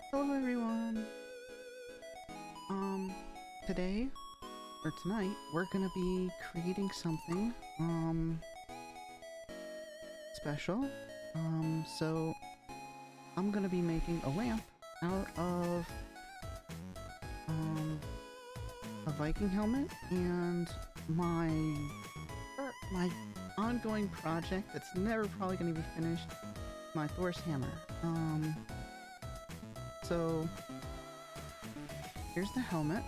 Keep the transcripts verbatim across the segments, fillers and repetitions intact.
Hello everyone! Um, today, or tonight, we're gonna be creating something, um, special. Um, so, I'm gonna be making a lamp out of, um, a Viking helmet and my, er, my ongoing project that's never probably gonna be finished, my Thor's hammer. Um, so, here's the helmet.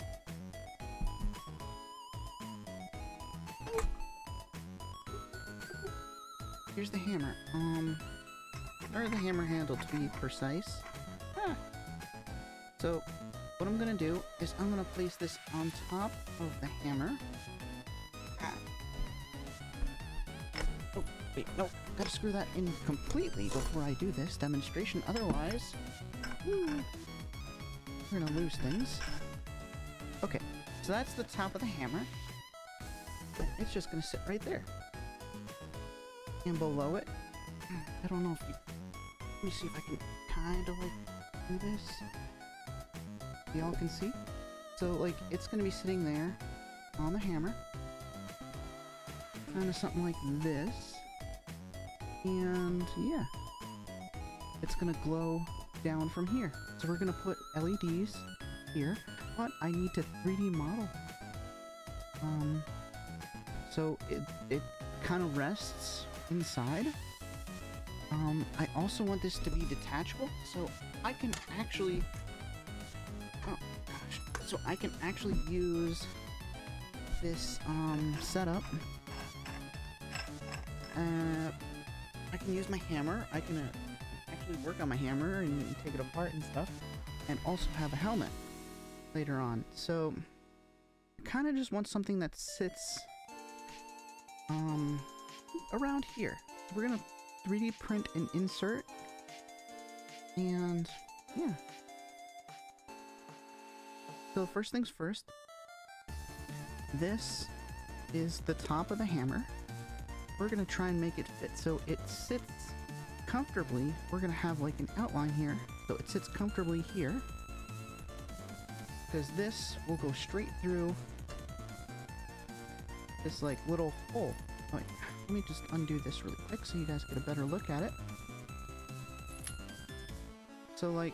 Here's the hammer. Um, or the hammer handle to be precise. Ah. So, what I'm gonna do is I'm gonna place this on top of the hammer. Ah. Oh, wait, no. Gotta screw that in completely before I do this demonstration. Otherwise, woo, we're gonna lose things. Okay, so that's the top of the hammer. It's just gonna sit right there. And below it, I don't know if you... Let me see if I can kind of like do this. Y'all can see? So like, it's gonna be sitting there on the hammer. Kind of something like this. And yeah. It's gonna glow down from here. So we're gonna put L E Ds here. But I need to three D model. Um, so it, it kind of rests inside. Um, I also want this to be detachable, so I can actually... Oh, gosh. So I can actually use this, um, setup. Uh, I can use my hammer. I can uh, actually work on my hammer and take it apart and stuff. And also have a helmet later on. So, I kind of just want something that sits, um... around here. We're gonna three D print and insert, and yeah. So first things first, this is the top of the hammer. We're gonna try and make it fit so it sits comfortably. We're gonna have like an outline here, so it sits comfortably here, because this will go straight through this like little hole. Oh, yeah. Let me just undo this really quick so you guys get a better look at it. So like,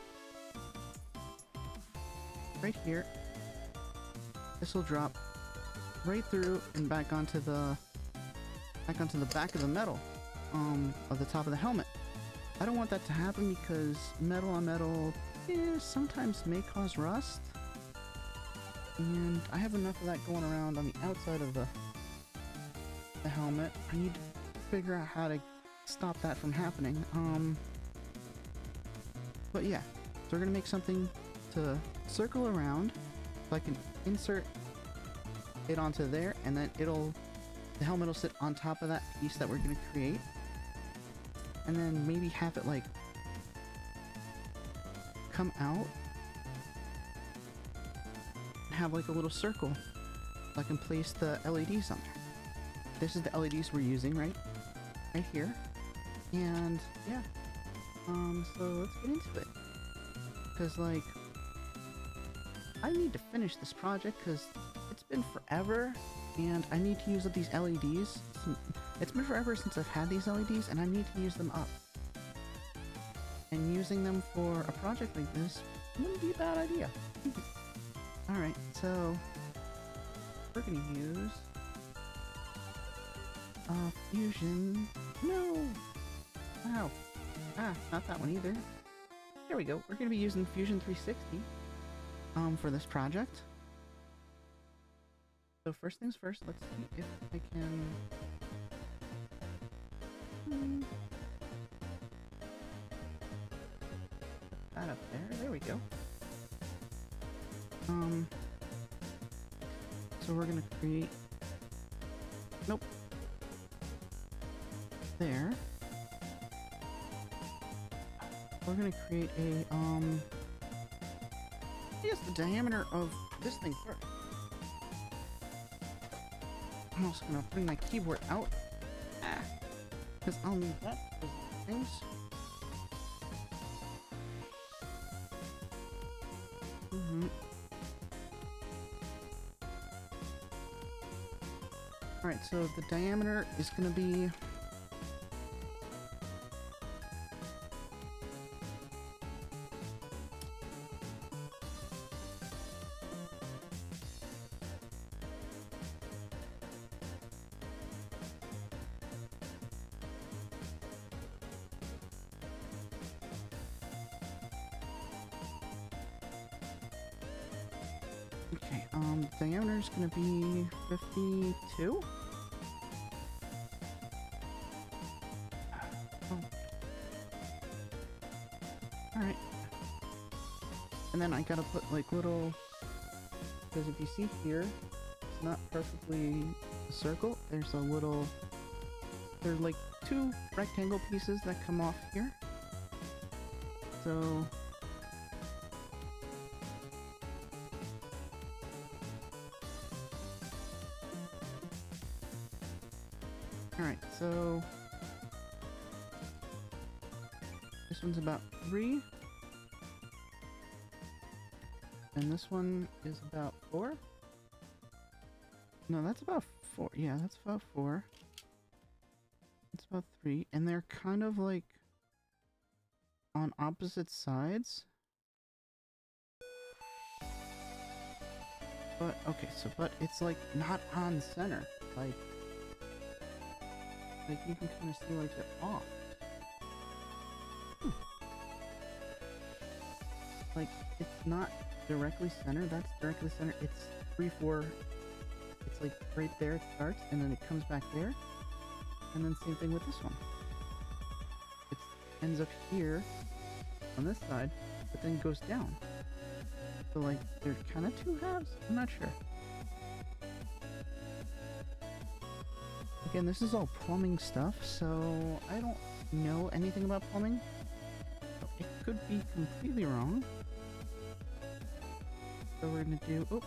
right here, this will drop right through and back onto the, back onto the back of the metal, um, of the top of the helmet. I don't want that to happen because metal on metal, eh, sometimes may cause rust. And I have enough of that going around on the outside of the the helmet. I need to figure out how to stop that from happening. Um, but yeah, so we're gonna make something to circle around so I can insert it onto there, and then it'll, the helmet will sit on top of that piece that we're gonna create, and then maybe have it like come out and have like a little circle so I can place the L E Ds on there. This is the L E Ds we're using, right? Right here. And, yeah. Um, so let's get into it. Because, like, I need to finish this project because it's been forever, and I need to use up these L E Ds. It's been forever since I've had these L E Ds, and I need to use them up. And using them for a project like this wouldn't be a bad idea. Alright, so we're gonna use... Uh, Fusion... No! Wow. Ah, not that one either. There we go. We're going to be using Fusion three sixty um, for this project. So first things first, let's see if I can... Hmm. Put that up there. There we go. Um... So we're going to create... Nope. There. We're gonna create a, um... I guess the diameter of this thing first. I'm also gonna bring my keyboard out. Ah! Because I'll need that for things. Alright, so the diameter is gonna be... Okay, um, diameter is gonna be fifty-two? Oh. Alright. And then I gotta put like little, because if you see here, it's not perfectly a circle. There's a little, there are like two rectangle pieces that come off here. So Alright, so this one's about three. And this one is about four. No, that's about four. Yeah, that's about four. It's about three. And they're kind of like on opposite sides. But, okay, so, but it's like not on center. Like, Like, you can kind of see, like, they're off. Hmm. Like, it's not directly center, that's directly center. It's three, four, it's like right there it starts, and then it comes back there. And then same thing with this one. It ends up here, on this side, but then goes down. So, like, they're kind of two halves? I'm not sure. Again, this is all plumbing stuff, so I don't know anything about plumbing. So it could be completely wrong. So we're gonna do... Oh!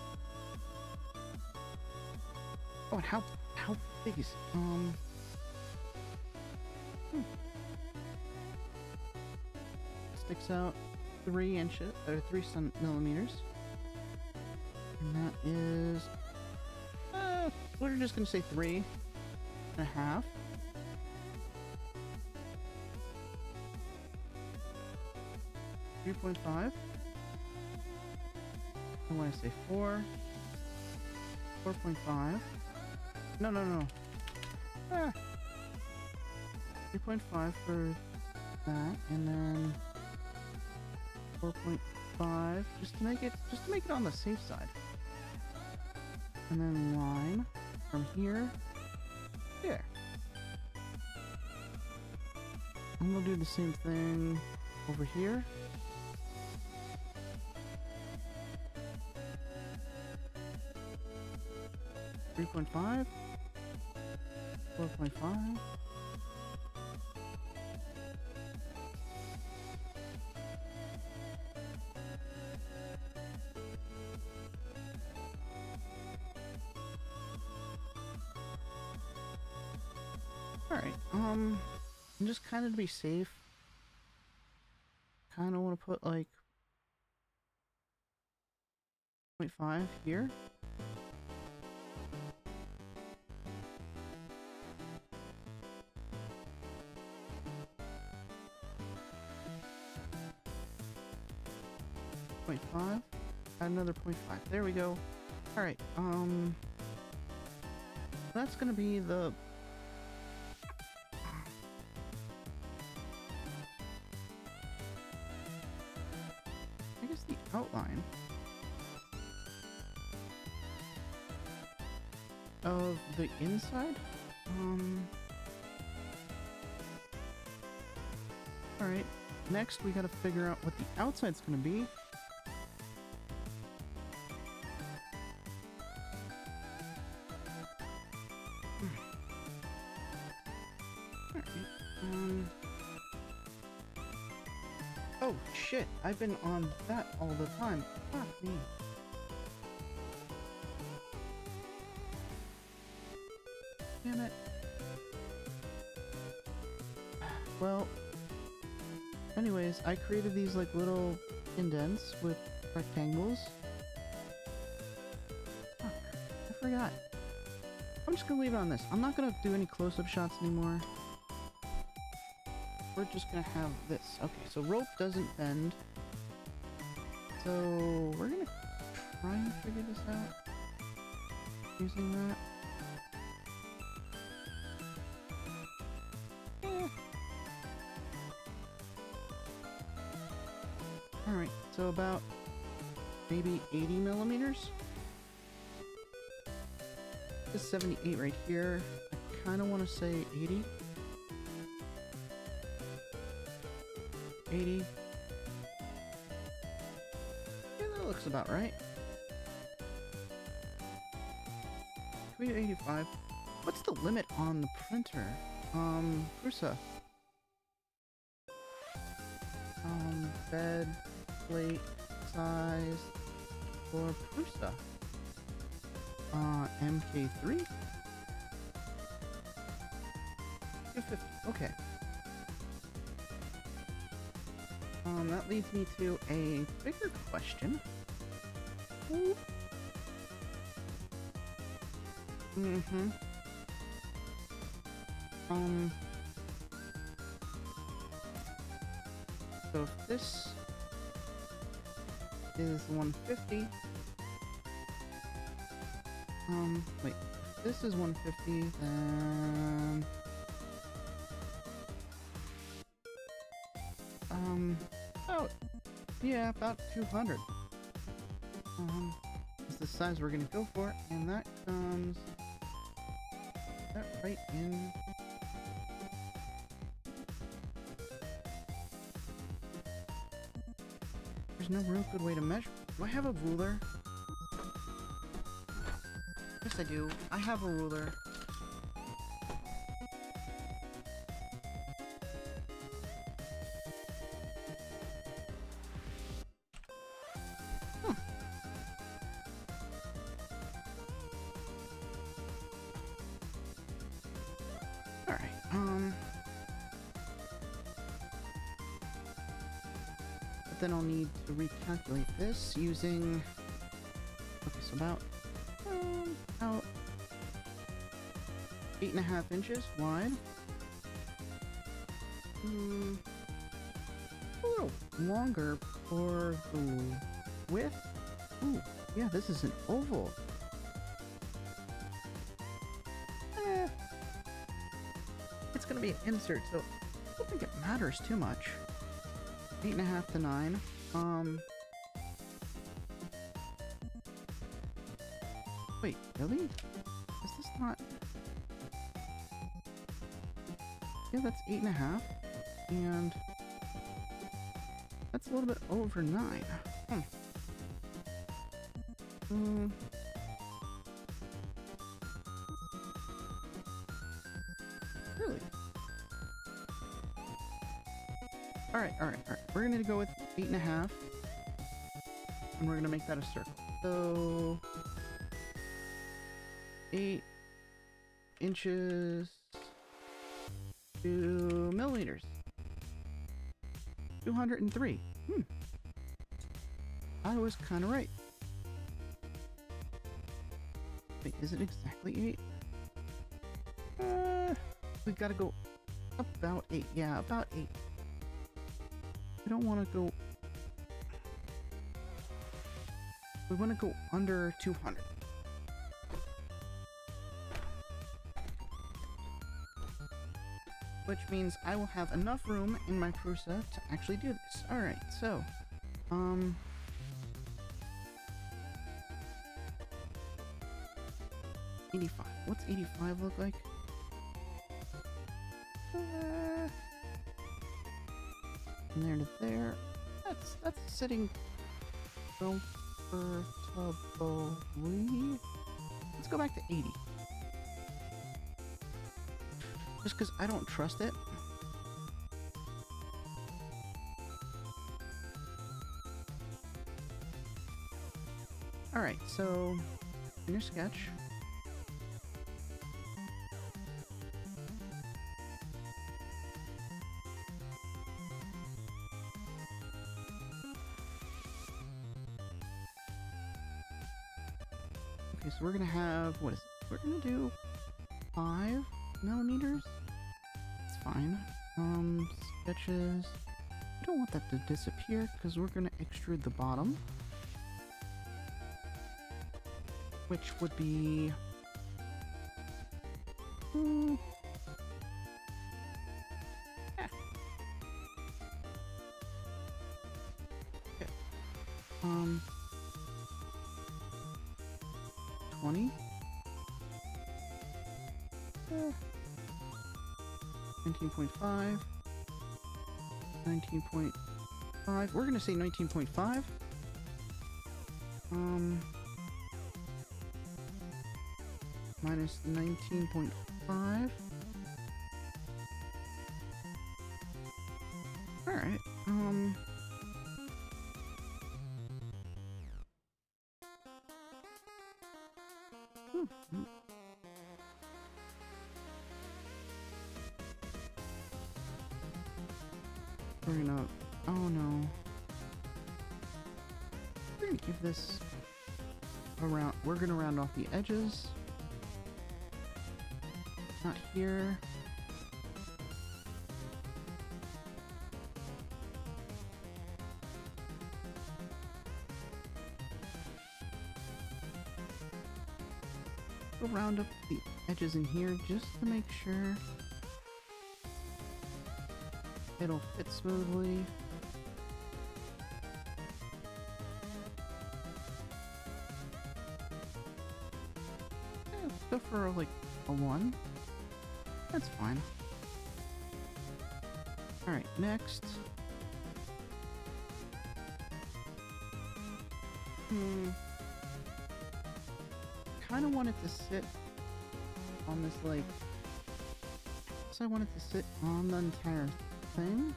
Oh, and how, how big is it? Um... Hmm. Sticks out three inches, or three millimeters. And that is... Uh, we're just gonna say three. And a half. three point five. I want to say four. four point five. No, no, no. Ah. three point five for that, and then four point five just to make it just to make it on the safe side. And then line from here. There. And we'll do the same thing over here. three point five. four point five. Alright, um, and just kind of to be safe, kind of want to put like zero point five here. zero point five, add another zero point five, there we go. Alright, um, that's gonna be the the outline of the inside. Um, Alright, next we gotta figure out what the outside's gonna be. Alright, um... Oh shit, I've been on that all the time. Fuck me. Damn it. Well, anyways, I created these like little indents with rectangles. Fuck, I forgot. I'm just gonna leave it on this. I'm not gonna do any close-up shots anymore. We're just gonna have this. Okay, so rope doesn't bend. So we're gonna try and figure this out using that. Eh. Alright, so about maybe eighty millimeters. This is seventy-eight right here. I kind of want to say eighty. eighty. Yeah, that looks about right. Can we do eighty-five? What's the limit on the printer? Um, Prusa. Um, bed, plate, size, for Prusa. Uh, M K three? two fifty, okay. Um, that leads me to a bigger question. Mm-hmm. Um... So if this is one fifty... Um, wait. If this is one fifty, then... Um, about... Yeah, about two hundred. Um, is the size we're gonna go for, and that comes... that right in... There's no real good way to measure. Do I have a ruler? Yes, I do. I have a ruler. Huh. Alright, um... But then I'll need to recalculate this using... Okay, so about... Um, about... Eight and a half inches wide. Hmm... A little longer for the width. Ooh, yeah, this is an oval. Eh. It's gonna be an insert, so I don't think it matters too much. Eight and a half to nine. Um. Wait, really? Is this not? Yeah, that's eight and a half, and that's a little bit over nine. Hmm. Hmm. Really? Alright, alright, alright. We're gonna go with eight and a half. And we're gonna make that a circle. So... Eight inches to milliliters. two hundred three. Hmm. I was kinda right. Wait, is it exactly eight? Uh, we gotta go about eight. Yeah, about eight. We don't want to go... We want to go under two hundred. Which means I will have enough room in my Prusa to actually do this. Alright, so... Um... eighty-five. What's eighty-five look like? Uh... From there to there. That's that's sitting comfortably. Let's go back to eighty. Just because I don't trust it. Alright, so in your sketch. Okay, so we're gonna have, what is it? We're gonna do five millimeters. It's fine. Um, sketches. I don't want that to disappear because we're gonna extrude the bottom, which would be. Hmm, yeah. Okay. Um, twenty. Yeah. nineteen point five. nineteen point five. We're gonna say nineteen point five. Um, minus nineteen point five. All right. Um. Hmm, hmm. We're gonna. Oh no. We're gonna give this around. We're gonna round off the edges. Not here. We'll round up the edges in here just to make sure it'll fit smoothly. Yeah, let's go for like a one. That's fine. Alright, next. Hmm. Kind of want it to sit on this, like. So I want it to sit on the entire thing.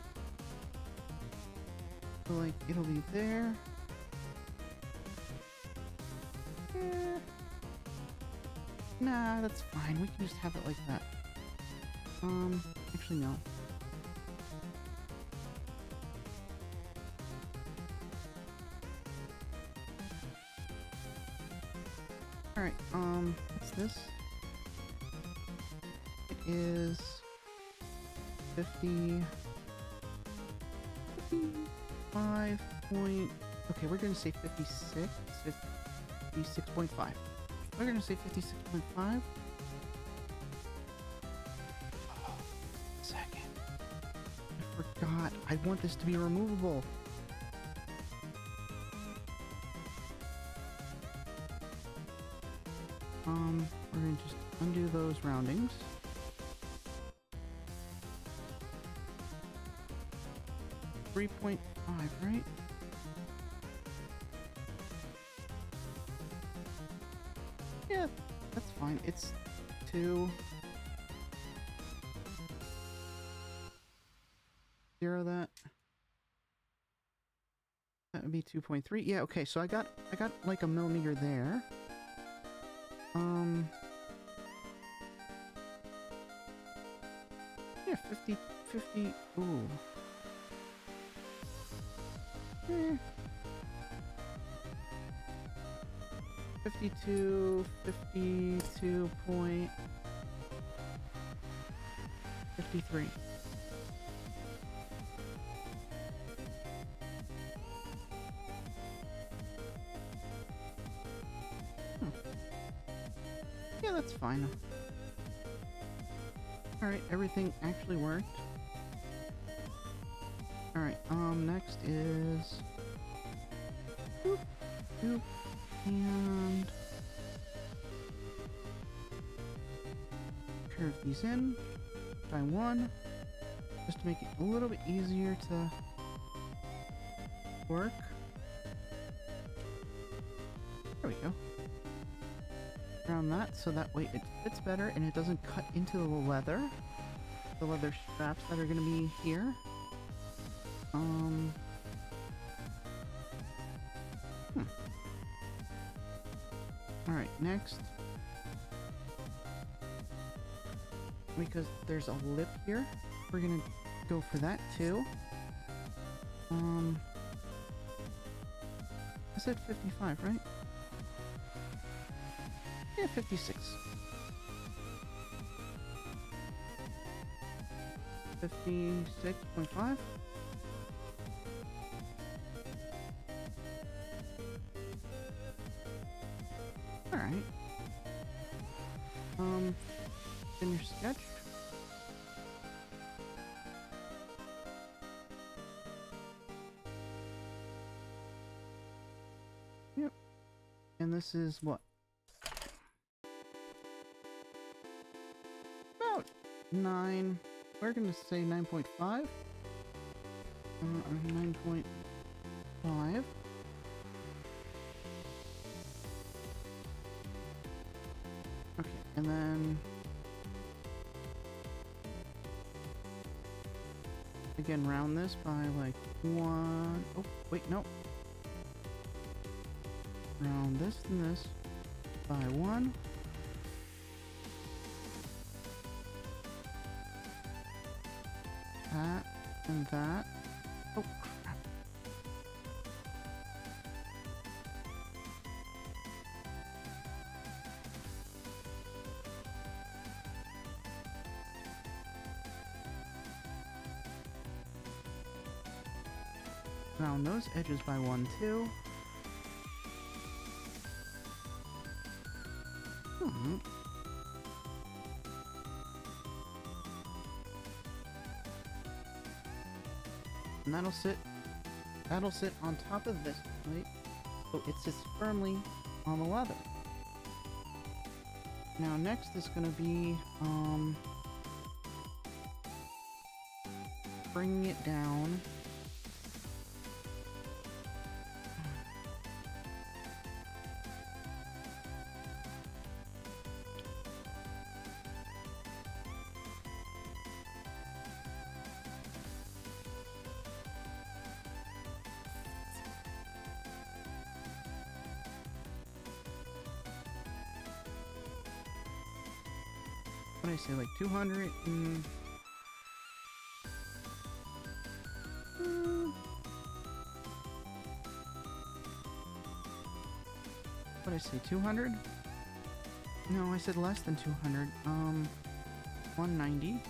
So, like, it'll be there. Eh. Nah, that's fine. We can just have it like that. Um, actually, no. Alright, um, what's this? It is fifty, fifty-five point, okay, we're gonna say fifty-six, fifty-six point five. We're gonna say fifty-six point five. Oh, second. I forgot. I want this to be removable. Um, we're gonna just undo those roundings. three point five, right? Yeah, that's fine. It's two. Zero that. That would be two point three. Yeah, okay, so I got I got like a millimeter there. Um, yeah, fifty, fifty, ooh. Eh. fifty-two, fifty-two point fifty-three. Hmm. Yeah, that's fine. Alright, everything actually worked. Alright, um, next is... Boop, boop, and... curve these in by one, just to make it a little bit easier to work. There we go. Around that, so that way it fits better and it doesn't cut into the leather. The leather straps that are going to be here. Um... Hmm. Alright, next. Because there's a lip here, we're gonna go for that too. Um... I said fifty-five, right? Yeah, fifty-six. fifty-six point five. Alright. Um, finish sketch. Yep. And this is what? About nine. We're gonna say nine point five. Uh, or nine point five. Okay, and then again round this by like one. Oh, wait, no. Round this and this by one. That and that. Oh, crap. Round those edges by one, too. Hmm. And that'll sit, that'll sit on top of this plate, so it sits firmly on the leather. Now next is going to be, um, bringing it down. What did I say, like two hundred and... Uh, what did I say, two hundred? No, I said less than two hundred. Um, one ninety.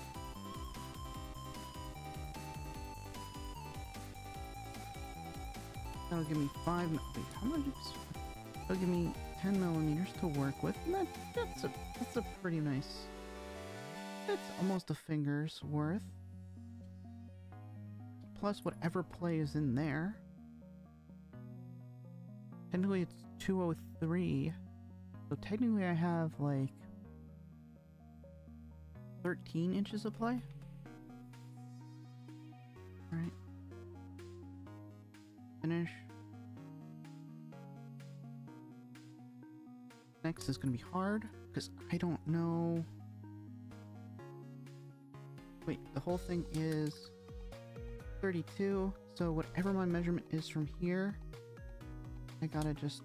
That'll give me five... Wait, how much is... That'll give me ten millimeters to work with. And that, that's a, that's a pretty nice... It's almost a finger's worth. Plus whatever play is in there. Technically it's two oh three. So technically I have like thirteen inches of play. Alright. Finish. Next is going to be hard because I don't know. Wait, the whole thing is thirty-two, so whatever my measurement is from here, I gotta just...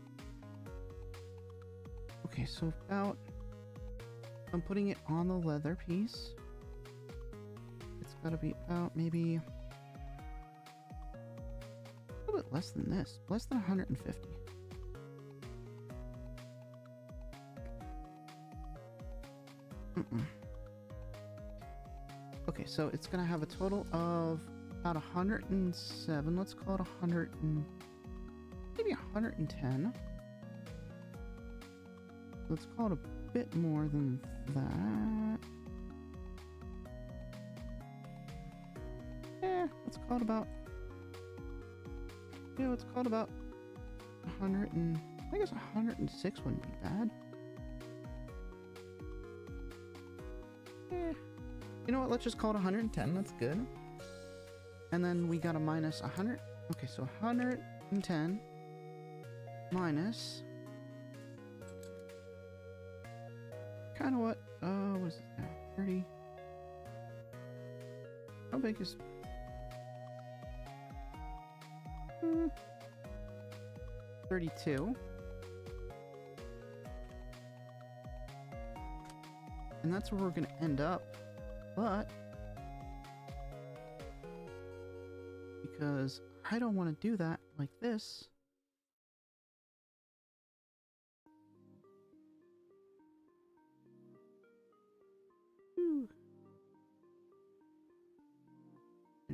Okay, so about... I'm putting it on the leather piece. It's gotta be about maybe... a little bit less than this. Less than one hundred fifty. Mm-mm. Okay, so it's gonna have a total of about one hundred seven. Let's call it one hundred and maybe one hundred ten. Let's call it a bit more than that. Yeah, let's call it about. Yeah, let's call it about one hundred and I guess one hundred six wouldn't be bad. Eh. You know what, let's just call it one hundred ten, that's good. And then we got a minus one hundred. Okay, so one hundred ten minus... Kind of what? Uh, what is it now? thirty. How big is... Hmm. thirty-two. And that's where we're going to end up. But... because I don't want to do that like this. Whew.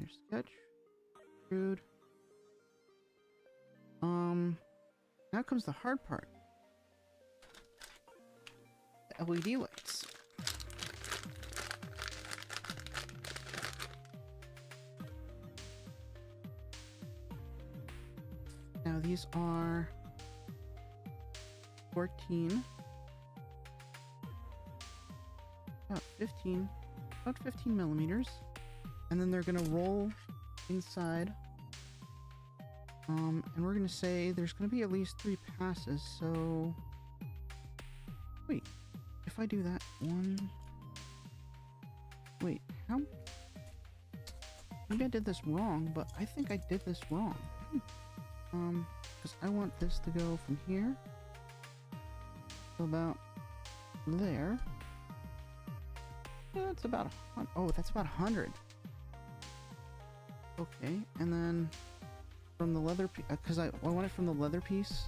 sketch. Rude. Um, now comes the hard part. The L E D lights. Now these are fourteen, about fifteen, about fifteen millimeters, and then they're gonna roll inside. Um, and we're gonna say there's gonna be at least three passes. So, wait, if I do that one, wait, how? Maybe I did this wrong, but I think I did this wrong. Um, because I want this to go from here to about there. Yeah, that's about a hundred. Oh, that's about a hundred. Okay, and then from the leather piece, because I, I want it from the leather piece.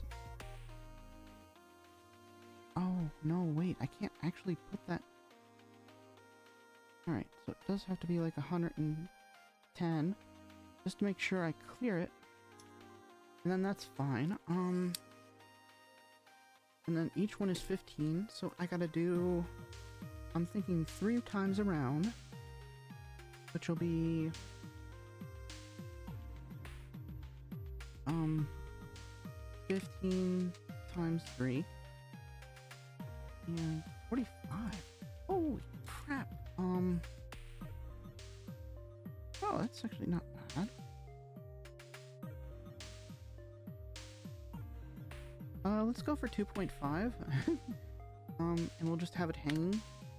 Oh, no, wait, I can't actually put that. Alright, so it does have to be like one hundred ten, just to make sure I clear it. And then that's fine. Um, and then each one is fifteen, so I gotta do, I'm thinking three times around, which will be, um, fifteen times three, and forty-five. Holy crap. Um, oh, that's actually not bad. Uh, let's go for two point five. um, and we'll just have it hanging.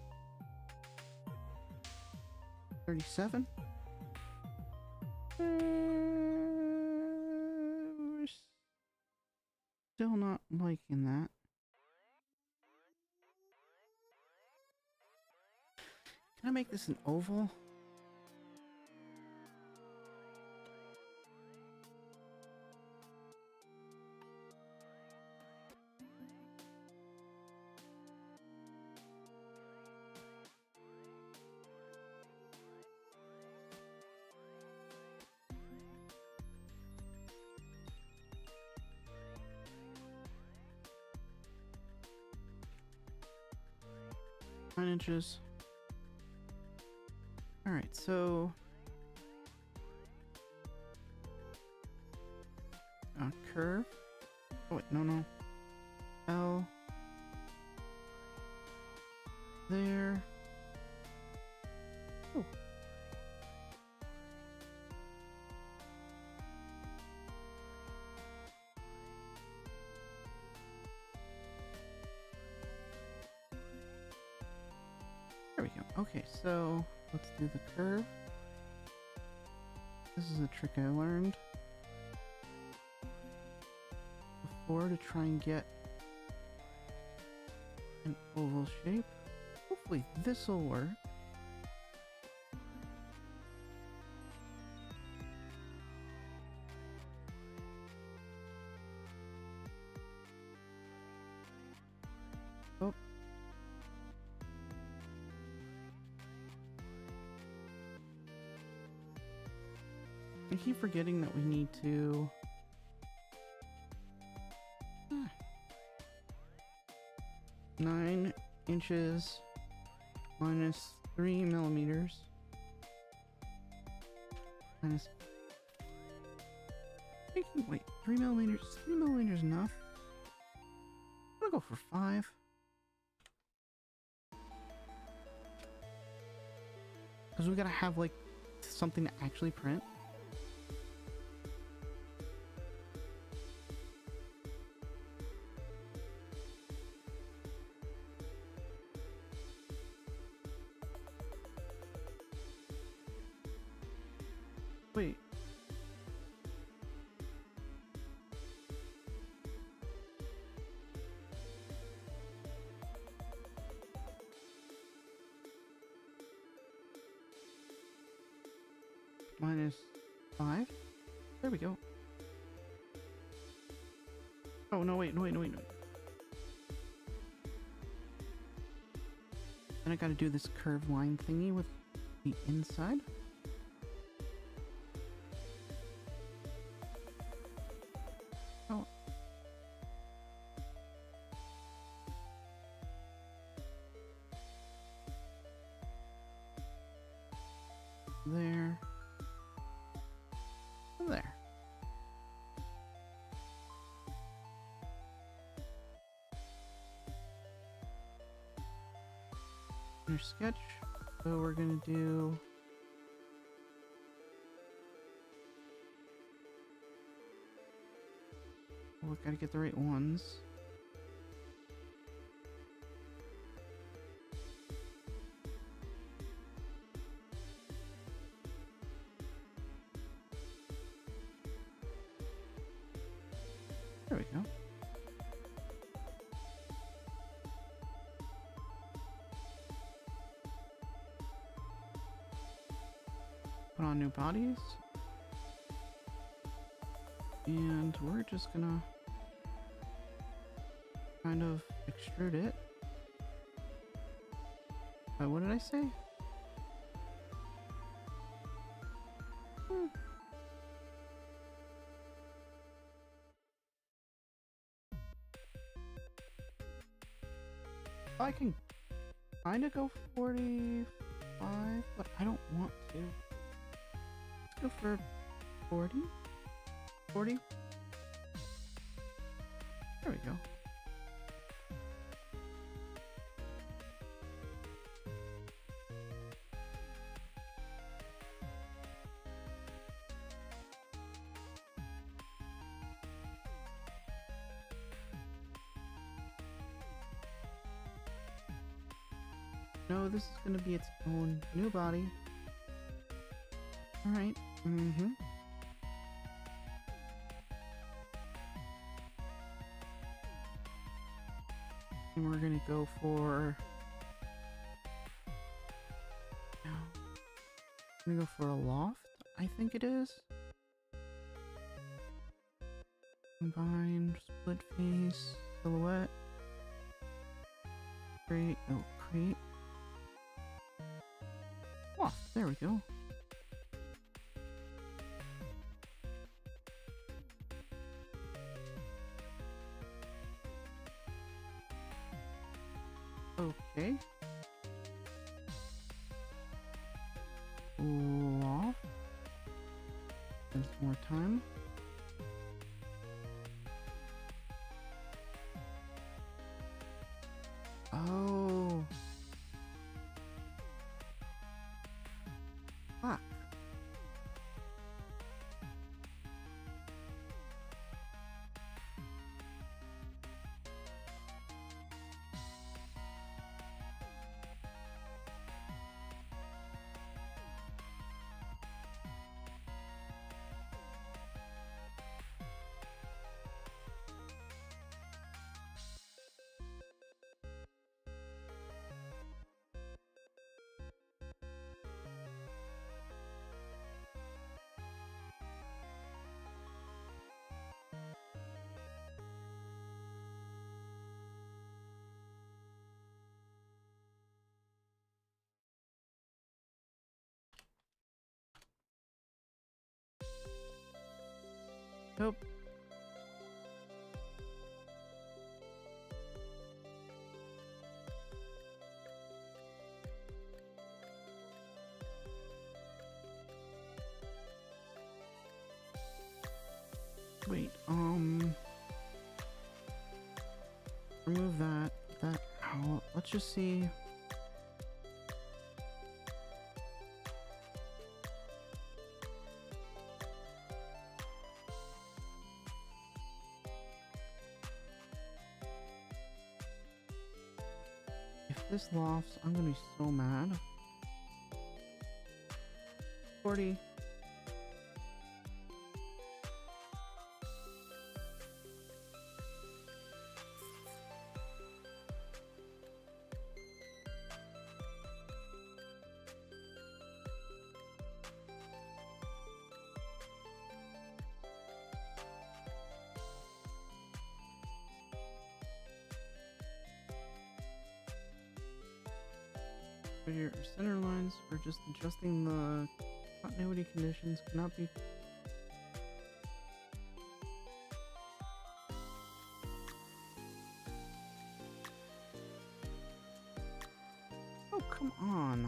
thirty-seven. Uh, we're still not liking that. Can I make this an oval? Nine inches. All right, so uh, curve. Oh wait, no, no. L there. Oh. There we go. Okay, so let's do the curve. This is a trick I learned before to try and get an oval shape. Hopefully this will work. Oh. I keep forgetting that we need to ah. nine inches minus three millimeters minus wait three millimeters three millimeters enough. I'm gonna go for five. Because we gotta have like something to actually print. Wait. Minus five? There we go. Oh, no, wait, no, wait, no, wait, no. Then I gotta do this curved line thingy with the inside. Our sketch. So we're gonna do. We gotta get the right ones. There we go. Put on new bodies. And we're just gonna kind of extrude it. Uh, what did I say? Hmm. I can kind of go forty-five, but I don't want to. Let's go for forty. forty. There we go. No, this is going to be its own new body. Alright. Mm-hmm. And we're going to go for... I'm going to go for a loft, I think it is. Combine, split face, silhouette. Create, oh, create. Loft, there we go. Okay. Loft. There's more time. Oh. Fuck. Nope. Wait, um... remove that, that out. Let's just see... If this lofts, I'm gonna be so mad. forty. For your center lines, or just adjusting the continuity conditions cannot be. Oh, come on.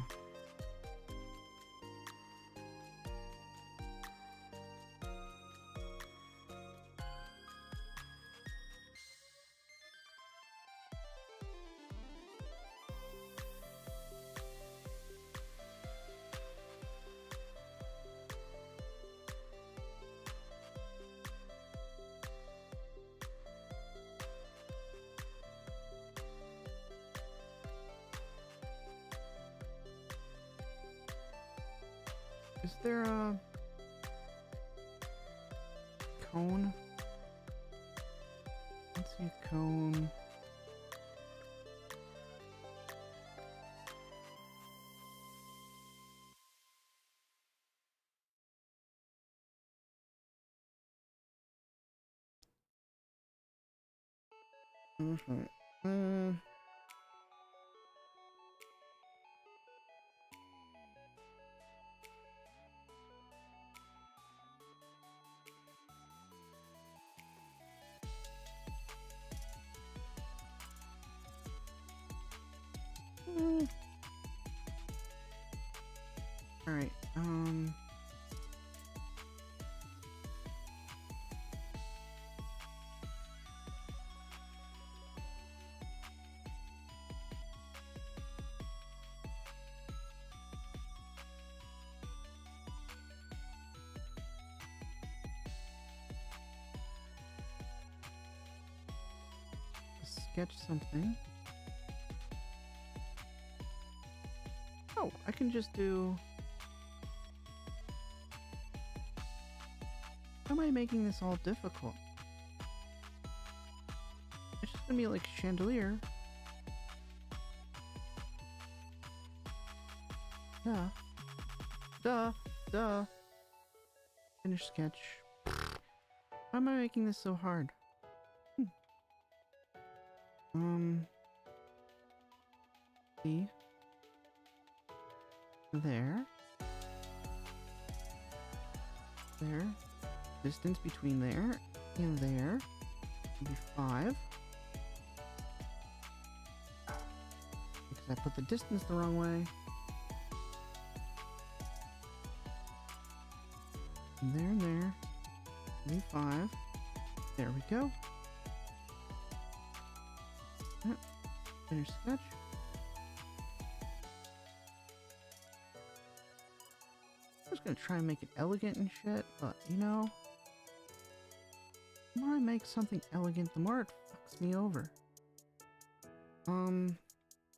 Is there a cone? Let's see a cone. Mm-hmm. Mm. Mm. All right. Um. Sketch something. Oh, I can just do... Why am I making this all difficult? It's just gonna be like a chandelier. Duh. Duh. Duh. Finish sketch. Why am I making this so hard? Hmm. Um... See? There. There. Distance between there and there. Maybe five. Because I put the distance the wrong way. And there and there. Maybe five. There we go. Yep. Finish sketch. I was gonna try and make it elegant and shit, but you know, the more I make something elegant, the more it fucks me over. Um.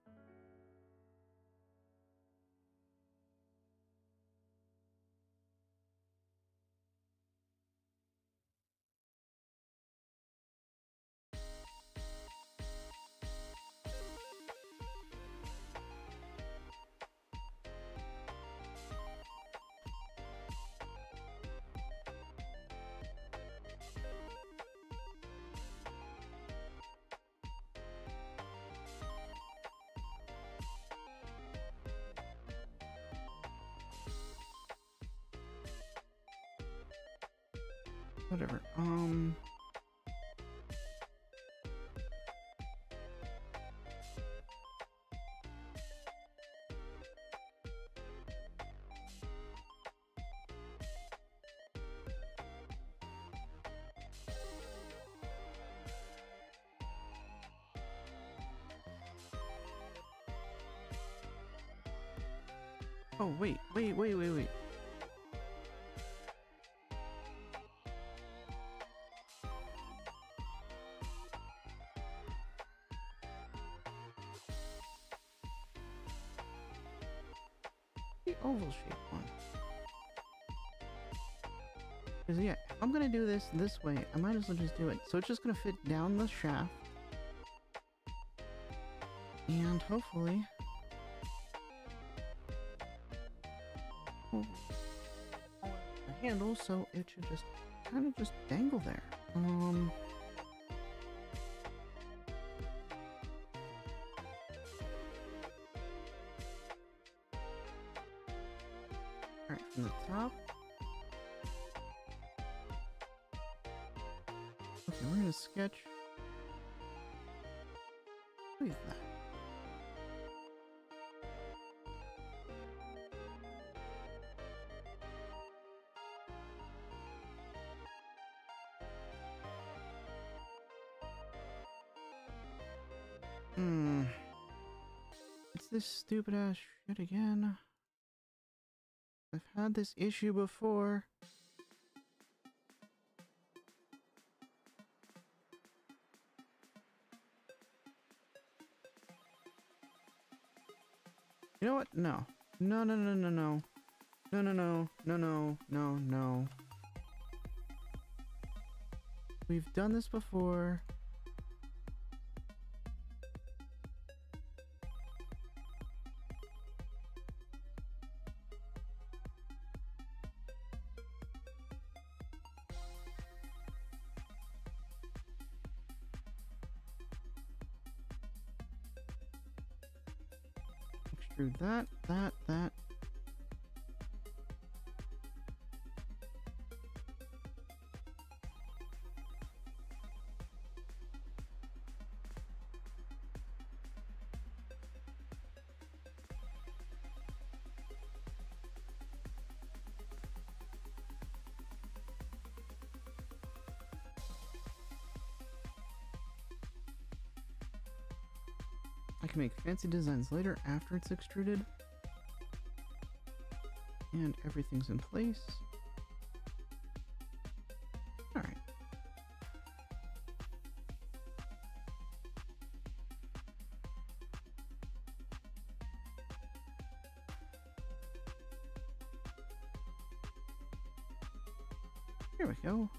Whatever. Um. Oh, wait, wait, wait, wait, wait. The oval shaped one. Because yeah, if I'm gonna do this this way, I might as well just do it. So it's just gonna fit down the shaft. And hopefully... Oh, the handle, so it should just kind of just dangle there. Um... Alright, from the top. Okay, we're gonna sketch. What is that? Hmm. It's this stupid ass shit again. I've had this issue before. You know what? No. No, no, no, no, no. No, no, no, no, no, no, no. We've done this before. Extrude that, that, that. I can make fancy designs later after it's extruded. And everything's in place. Alright. Here we go.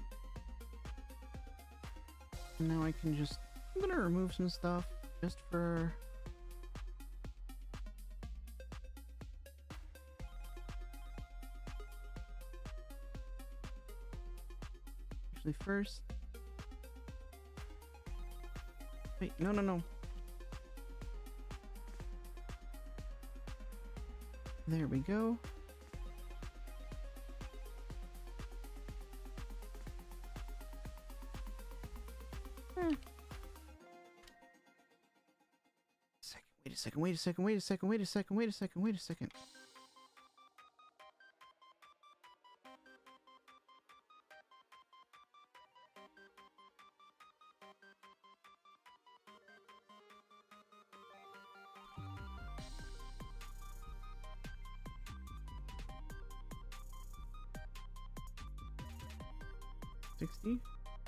And now I can just... I'm gonna remove some stuff just for... Actually, first... Wait, no, no, no. There we go. Eh. Second, wait a second, wait a second, wait a second, wait a second, wait a second, wait a second. sixty?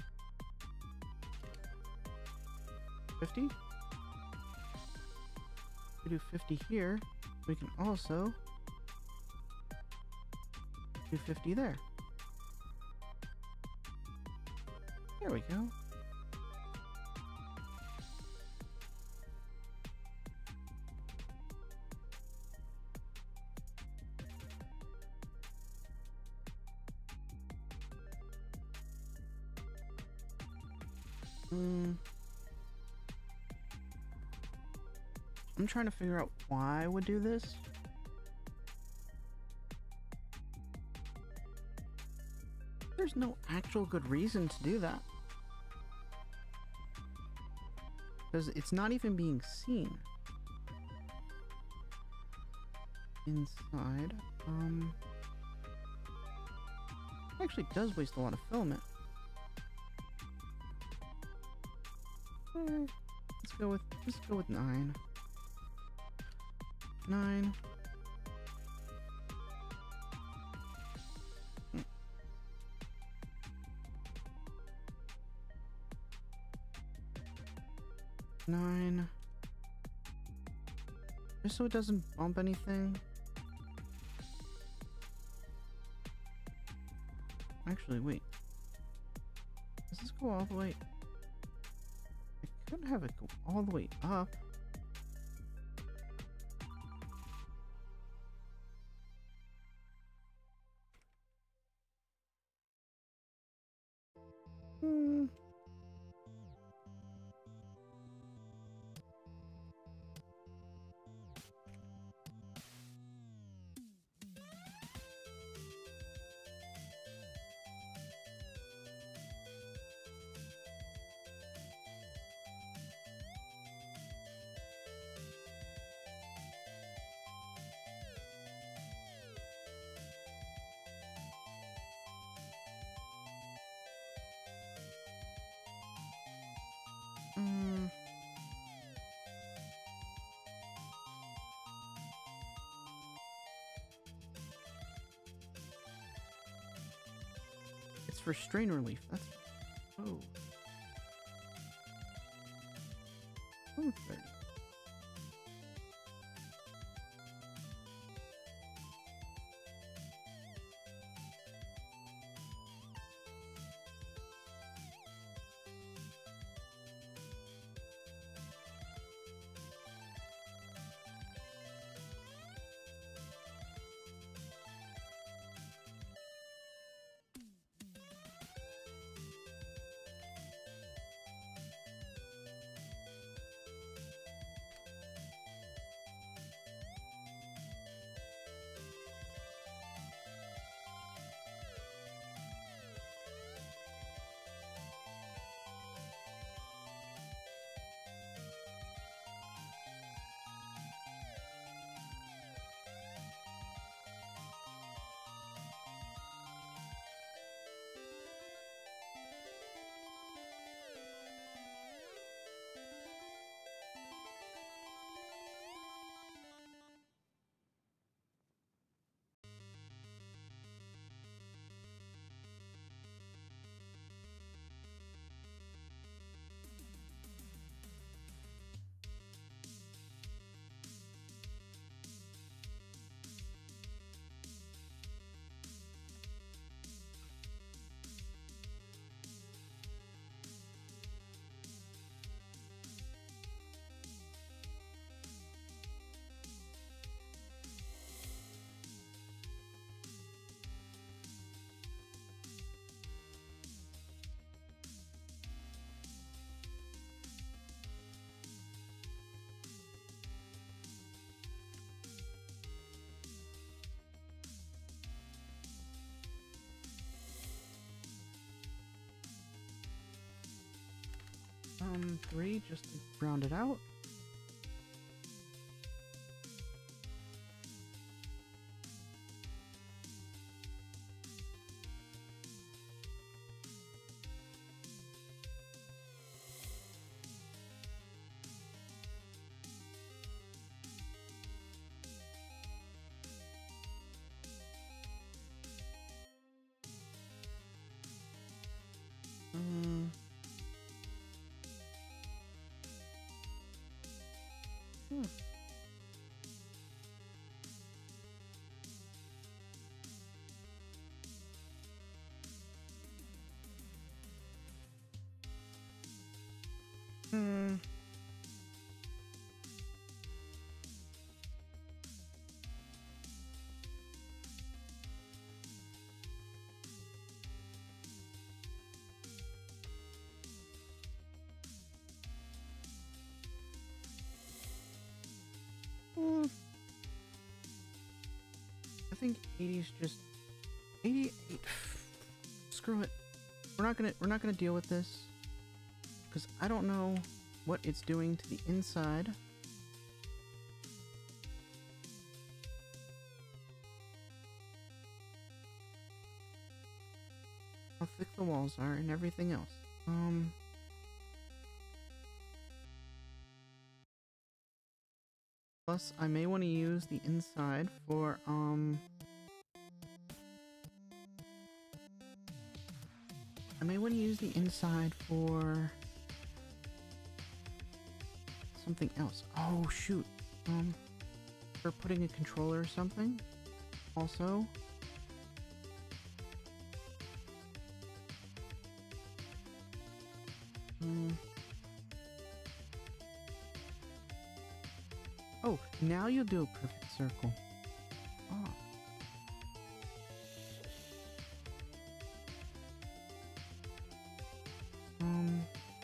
fifty? We do fifty here. We can also do fifty there. There we go. Hmm. I'm trying to figure out why I would do this. There's no actual good reason to do that. Because it's not even being seen. Inside, um... it actually does waste a lot of filament. Eh, let's go with, let's go with nine. Nine. Hmm. Nine. Just so it doesn't bump anything. Actually, wait. Does this go all the way? I could have it go all the way up. Hmm. Mm. It's for strain relief. That's oh. Oh, thirty. Um, three just to round it out. Mm. Hmm. Hmm. Hmm. I think eighty's just eighty-eight. Screw it. We're not gonna we're not gonna deal with this because I don't know what it's doing to the inside. How thick the walls are and everything else. Um. Plus, I may want to use the inside for um. I may want to use the inside for something else. Oh shoot. Um, for putting a controller or something. Also. Hmm. Oh, now you'll do a perfect circle. Oh. Um.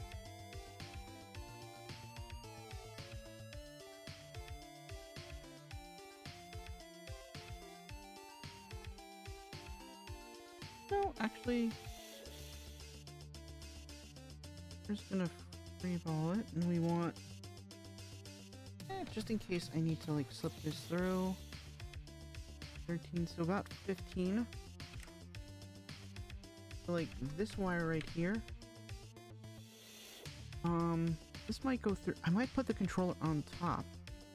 No, actually, we're just gonna freeball it, and we want, eh, just in case I need to like slip this through. thirteen, so about fifteen. So like this wire right here. Um, this might go through. I might put the controller on top.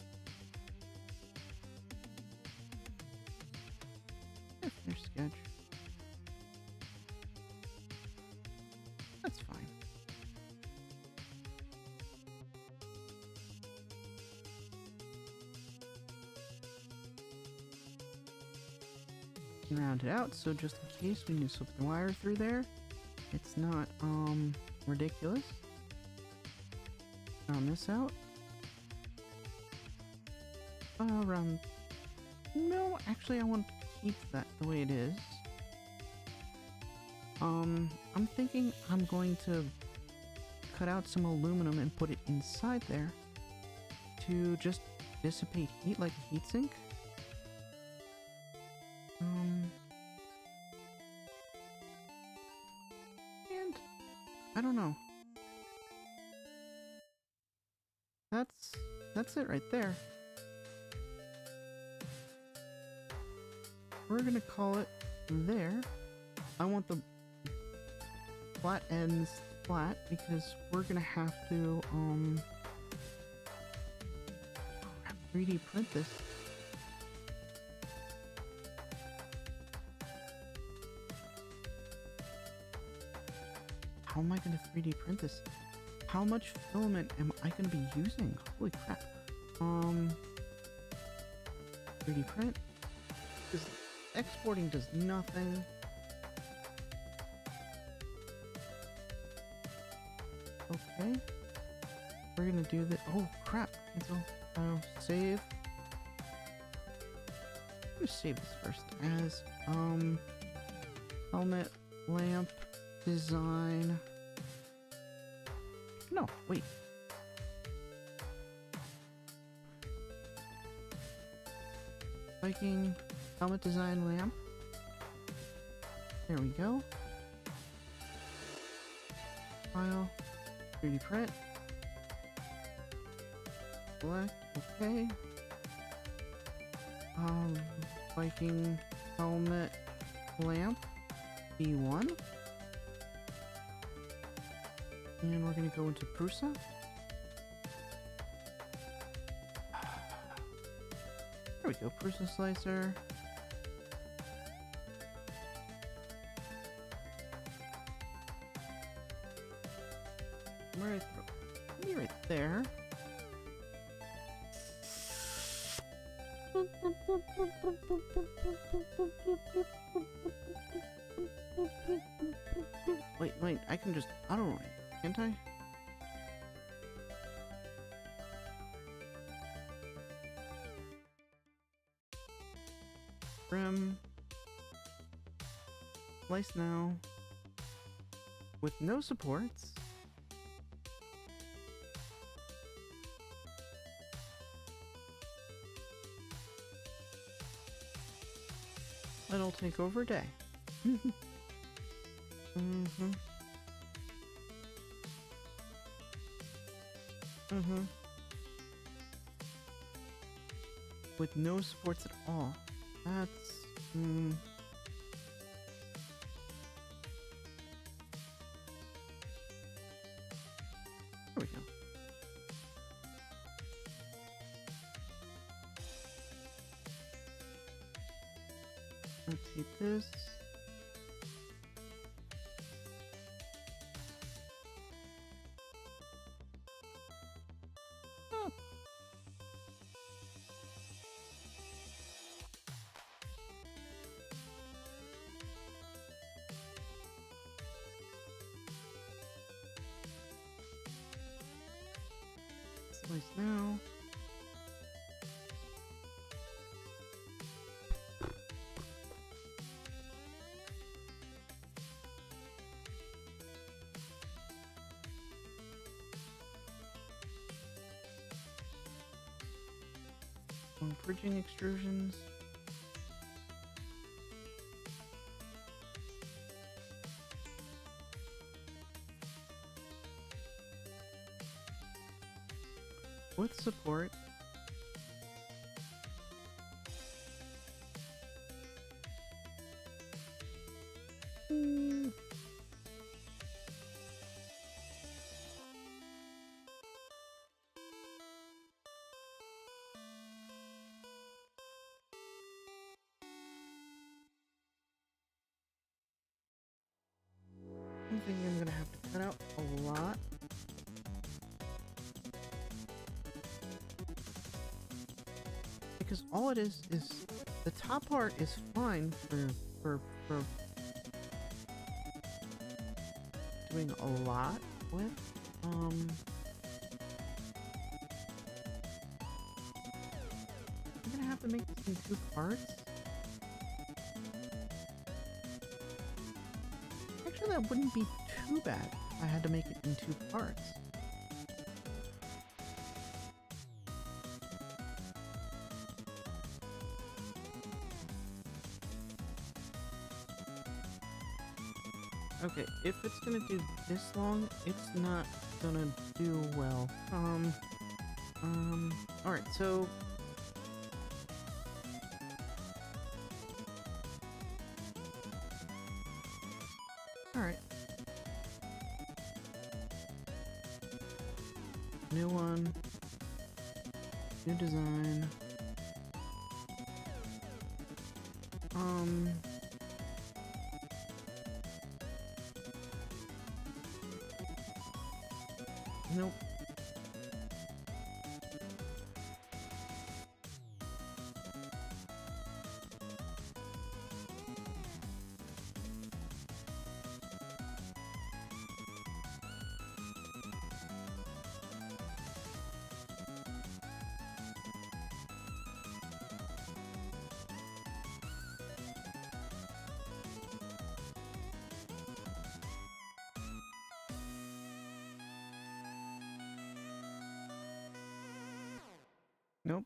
Yeah, finish sketch. That's fine. Round it out, so just in case we need to slip the wire through there, it's not um ridiculous. Round this out. Uh, round. No, actually, I want to keep that the way it is. Um, I'm thinking I'm going to cut out some aluminum and put it inside there to just dissipate heat like a heatsink. Um, and I don't know. That's that's it right there. We're gonna call it there. I want the flat ends flat because we're gonna have to um three D print this. How am I gonna three D print this? How much filament am I gonna be using? Holy crap. Um three D print. Because exporting does nothing. Okay. We're gonna do this. Oh crap. Cancel. File. Save. I'm gonna save this first as um helmet lamp design. No, wait. Viking helmet design lamp. There we go. File. three D print. Select, okay. Um, Viking helmet lamp, B one. And we're gonna go into Prusa. There we go, Prusa slicer. Right, through, right there. Wait, wait, I can just auto run, can't I? Trim. Slice now. With no supports. It'll take over a day. Mm-hmm. Mm-hmm. With no supports at all. That's... Mm. There we go. Let's see this. Oh. Slice now. Bridging extrusions. With support. Mm. I think I'm gonna have to cut out a lot. Because all it is is the top part is fine for for for doing a lot with. Um I'm gonna have to make this in two parts. Actually, that wouldn't be too bad if I had to make it in two parts. Okay, if it's gonna do this long, it's not gonna do well. Um, um, alright, so... Alright. New one. New design. Um... Nope. Nope.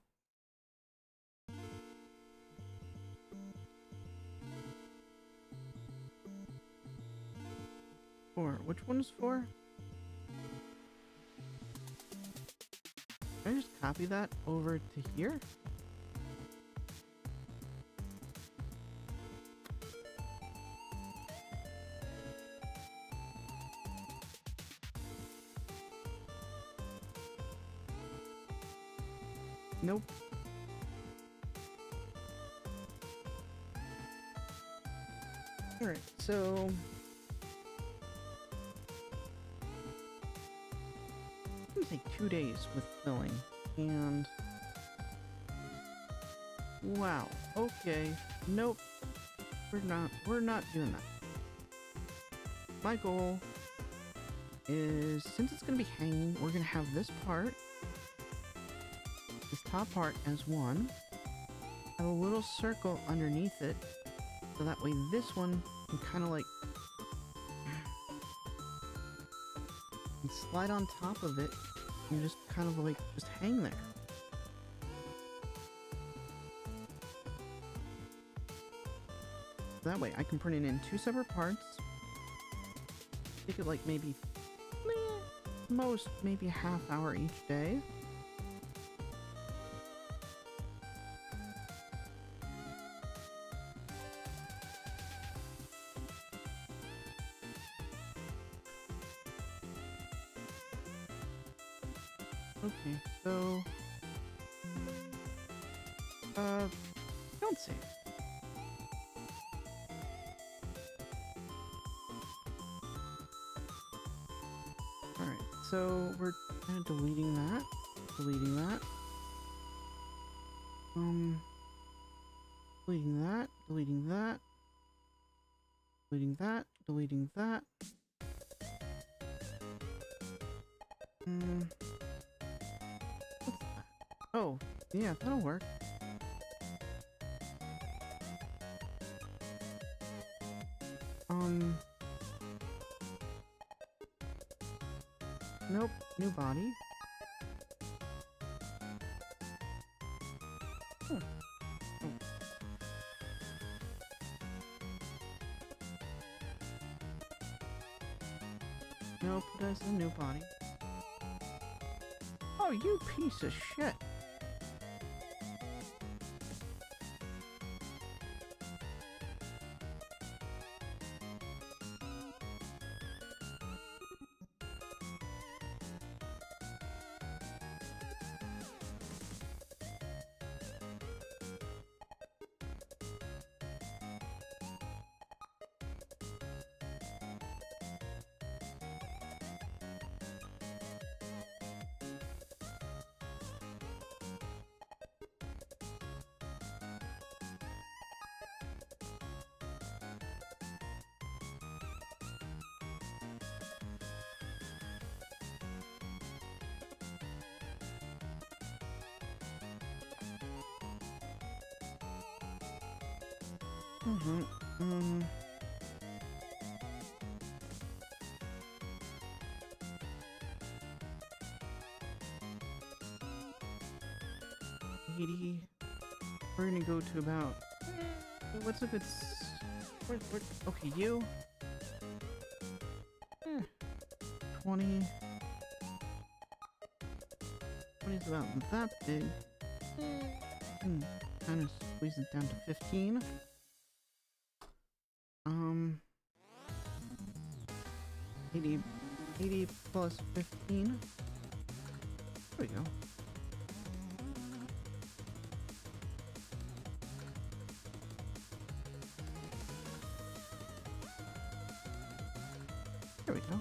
Four. Which one is four? Can I just copy that over to here? Nope. Alright, so... it's gonna take two days with filling, and... wow, okay. Nope. We're not, we're not doing that. My goal is, since it's gonna be hanging, we're gonna have this part, this top part as one, have a little circle underneath it, so that way this one can kind of like and slide on top of it and just kind of like just hang there. That way I can print it in two separate parts. Take it like maybe meh, most maybe a half hour each day. Okay, so uh don't save. Alright, so we're kind of deleting that, deleting that. Um deleting that, deleting that, deleting that, deleting that. Hmm. Oh, yeah, that'll work. Um... Nope, new body. Hmm. Oh. Nope, that's a new body. Oh, you piece of shit! Mm-hmm. Um... eighty. We're gonna go to about... what's a good... s what, what, okay, you... Eh, twenty... twenty is about that big. Hmm, kind of squeeze it down to fifteen. Um... eighty... eighty plus fifteen. There we go. There we go.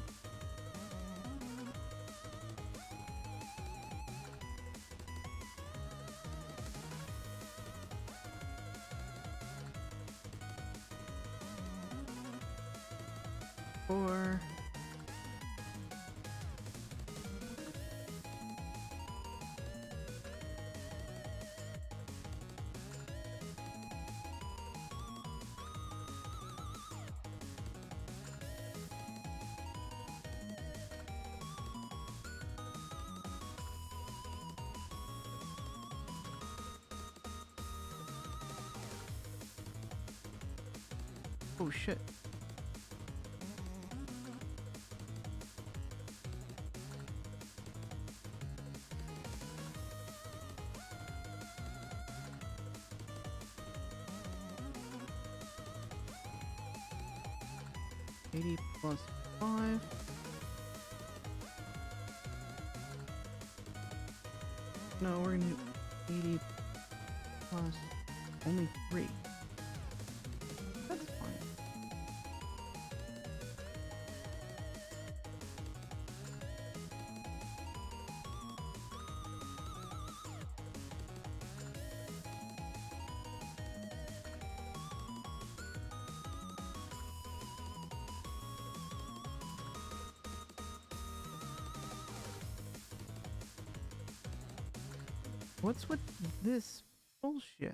Four. Oh shit. eighty plus five. No, we're gonna do eighty plus only three. That's fine. What's with this bullshit?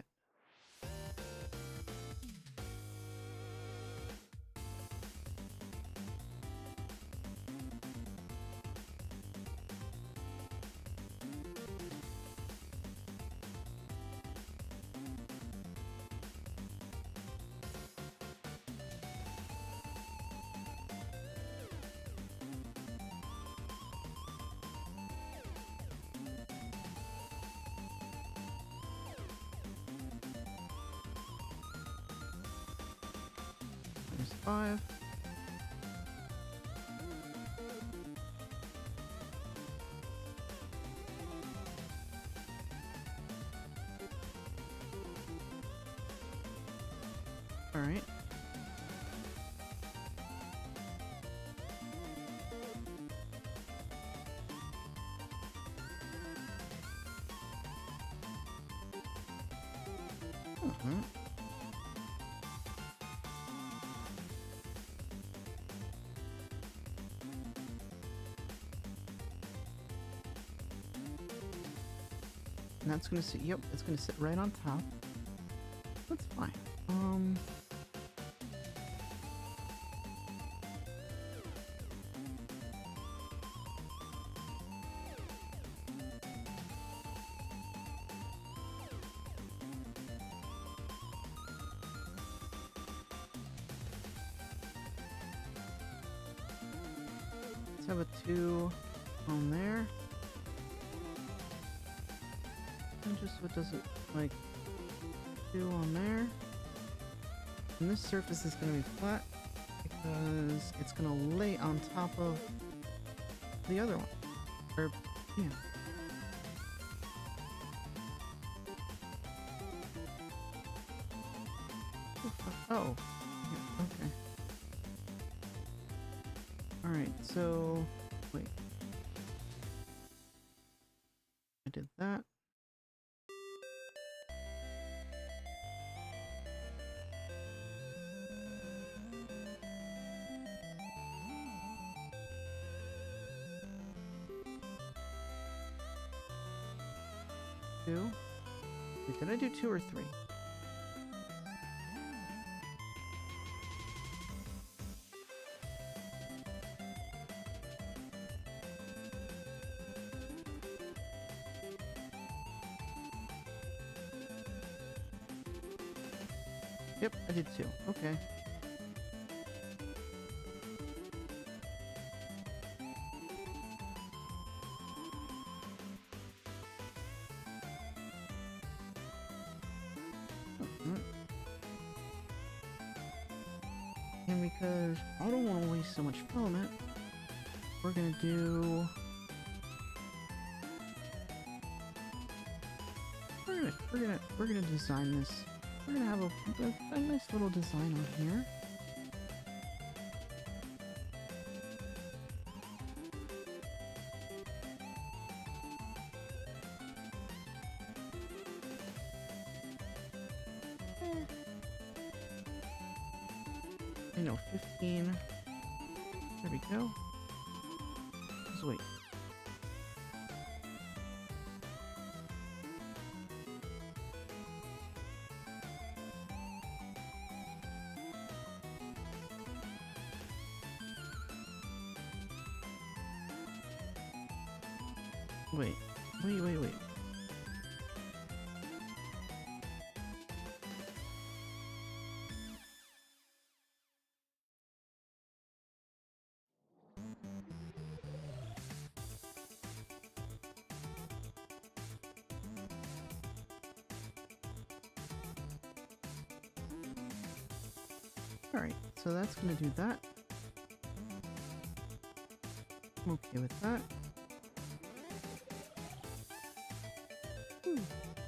There's five. All right. Uh-huh. And that's gonna sit, yep, it's gonna sit right on top. That's fine. Um... Let's have a two on there. And just so it doesn't, like, two on there. And this surface is going to be flat because it's going to lay on top of the other one. Or, yeah. Oh. Yeah, okay. Alright, so... Wait. I did that. Two. Wait, did I do two or three? Yep, I did two. Okay. And because I don't want to waste so much filament, we're gonna do... We're gonna, we're gonna, we're gonna design this. We're gonna have a, a, a nice little design on here. You know, fifteen. There we go. Just wait. Wait, wait, wait, wait. Alright, so that's gonna do that. I'm okay with that. Hmm.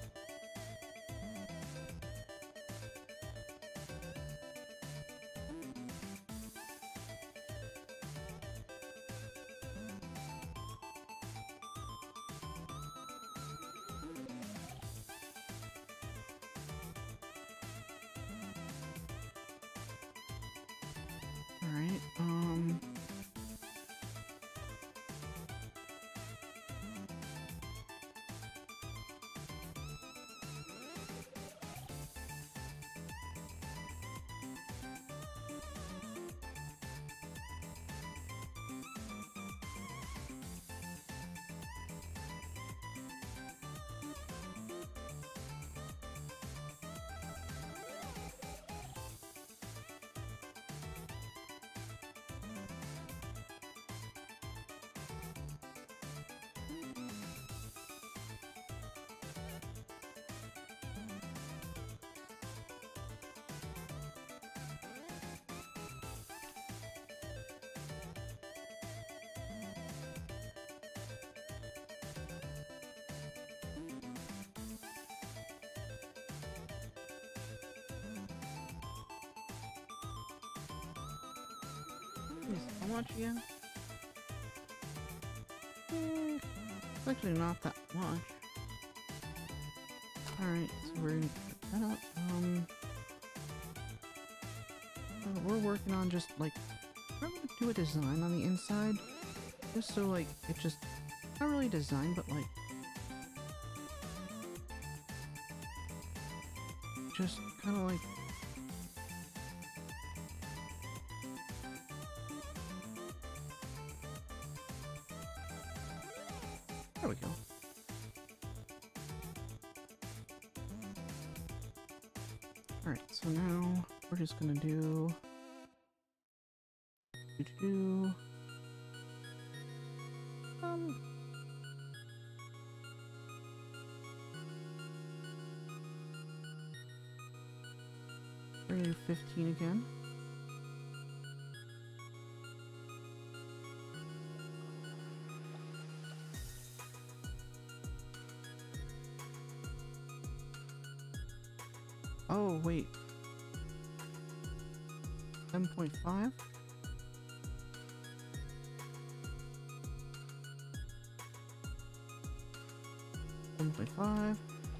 All right. Um. Jeez, how much again? Eh, it's actually not that much. Alright, so we're gonna put that up. Um, uh, we're working on just like, I'm gonna do a design on the inside. Just so like, it just, not really design, but like, just kind of like, there we go. Alright, so now we're just gonna do, do, do, um, we're gonna do fifteen again. Oh, wait. seven point five? seven point five.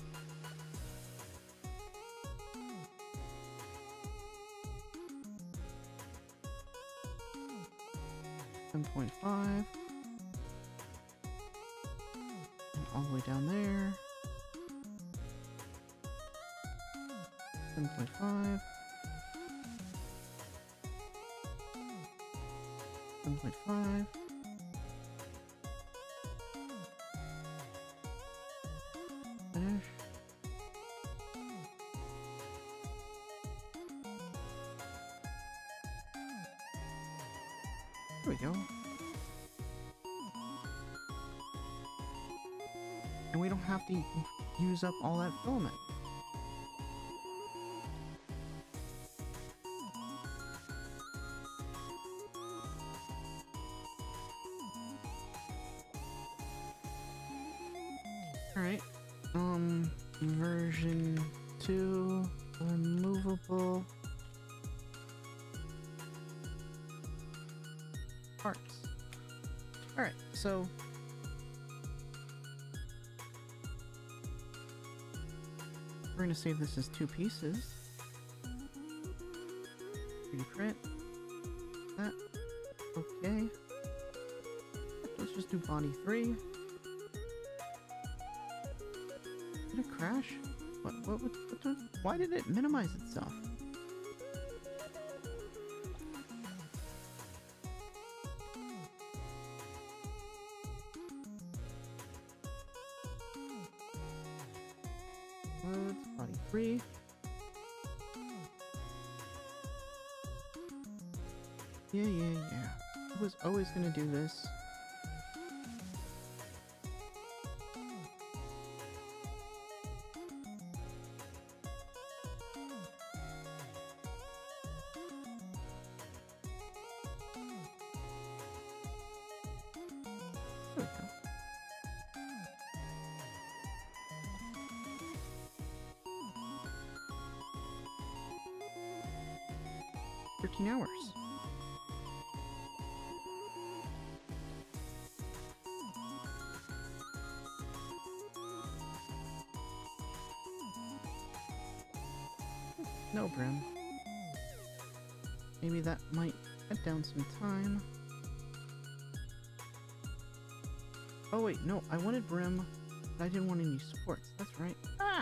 seven point five. And all the way down there. seven point five. seven point five. Finish. There we go. And we don't have to use up all that filament. Alright, um, version two, removable parts. Alright, so we're going to save this as two pieces. three D print. That. Okay. Let's just do body three. Did it crash? What, what, what, what the, why did it minimize itself? Loads, body three. Yeah, yeah, yeah. I was always gonna do this. thirteen hours. No, Brim. Maybe that might cut down some time. Oh wait, no, I wanted Brim, but I didn't want any supports. That's right. Ah!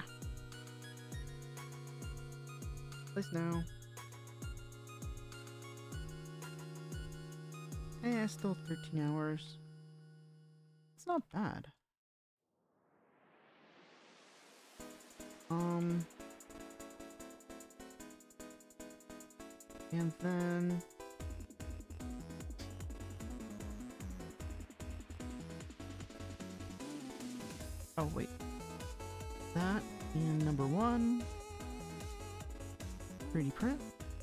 Place now. Eh, still thirteen hours. It's not bad. Um... And then... Oh, wait. That and number one. three D print.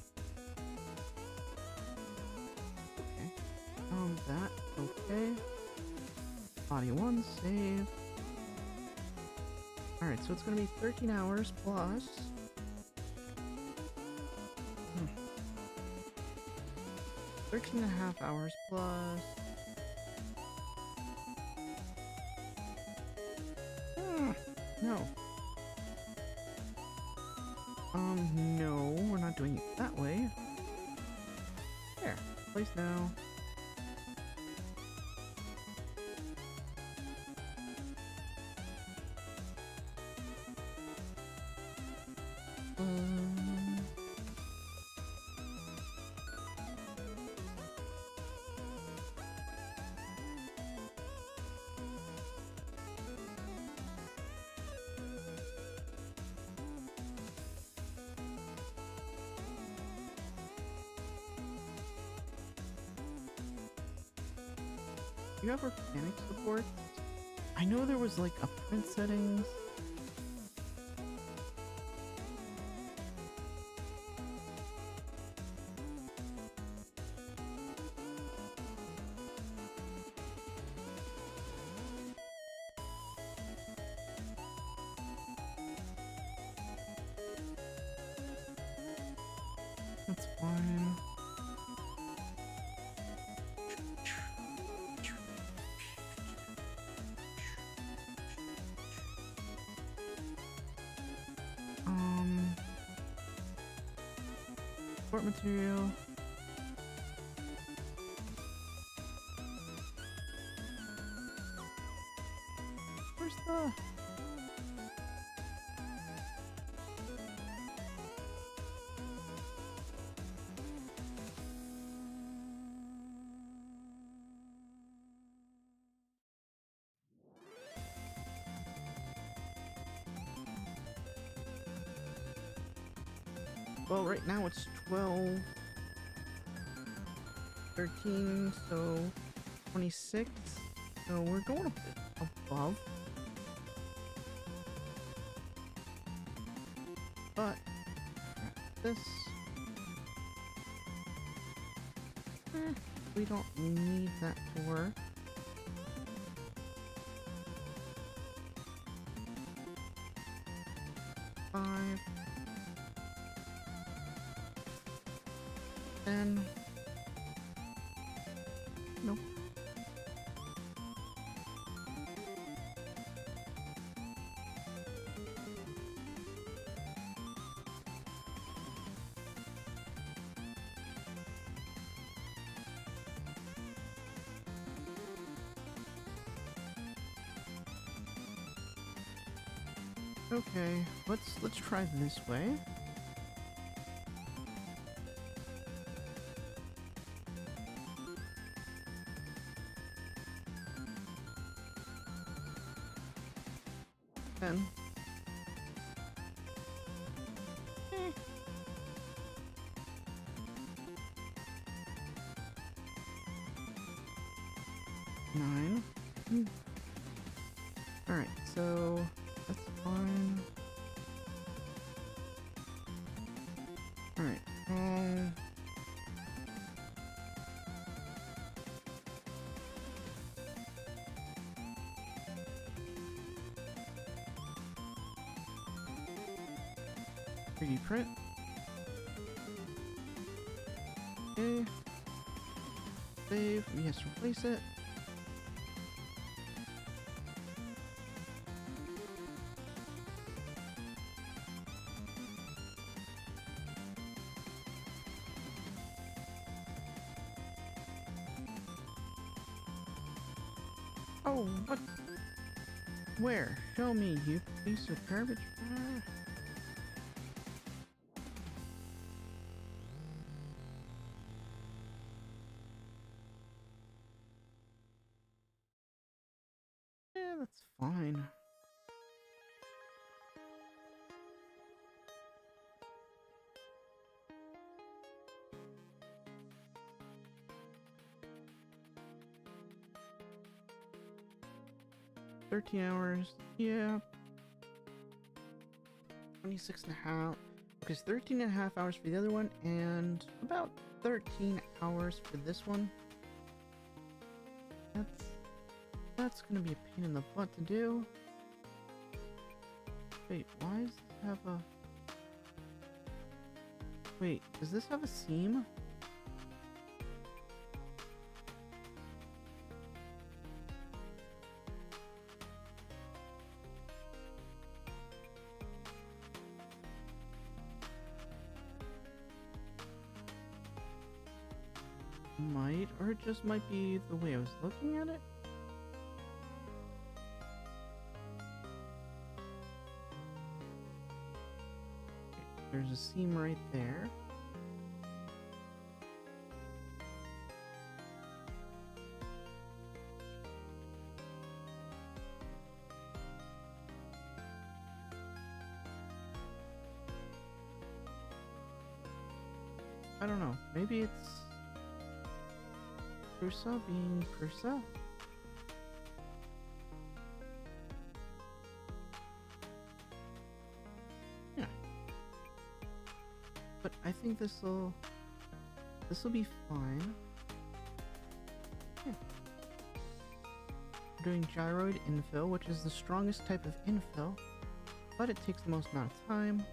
Okay. Um, that. Okay. Body one, save. Alright, so it's gonna be thirteen hours plus... Hmm. thirteen and a half hours plus... No. Um, no, we're not doing it that way. There, place now. Um... Do you have organic support? I know there was like a print settings. That's fine. Um, support material. Where's the... Well, right now it's twelve, thirteen, so twenty-six. So we're going a bit above. But this, eh, we don't need that to work. Five. Ten. Nope. Okay, let's let's try this way. Ten. Eh. Nine. Hmm. All right, so that's fine. All right. Um. three D print. Okay. Save. Yes, replace it. Oh, what? Where? Show me, you piece of garbage. Ah. Yeah, that's fine. thirteen hours, yeah. twenty-six and a half. Because thirteen and a half hours for the other one, and about thirteen hours for this one. That's that's gonna be a pain in the butt to do. Wait, why does this have a... Wait, does this have a seam? Might, or it just might be the way I was looking at it. Okay, there's a seam right there. I don't know, maybe it's Prusa being Prusa? Yeah. But I think this'll... This'll be fine. Yeah. We're doing gyroid infill, which is the strongest type of infill, but it takes the most amount of time.